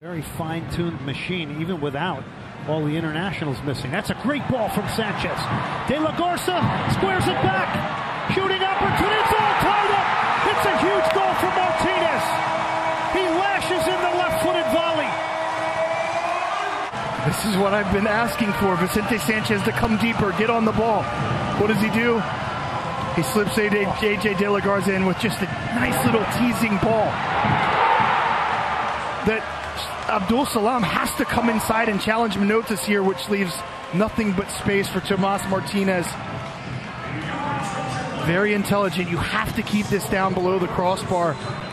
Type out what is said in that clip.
Very fine-tuned machine, even without all the internationals missing. That's a great ball from Sanchez. De La Garza squares it back. Shooting opportunity. It's all tied up. It's a huge goal for Martinez. He lashes in the left-footed volley. This is what I've been asking for. Vicente Sanchez to come deeper, get on the ball. What does he do? He slips AJ De La Garza in with just a nice little teasing ball. That Abdul Salam has to come inside and challenge Minotas here, which leaves nothing but space for Tomas Martinez. Very intelligent. You have to keep this down below the crossbar.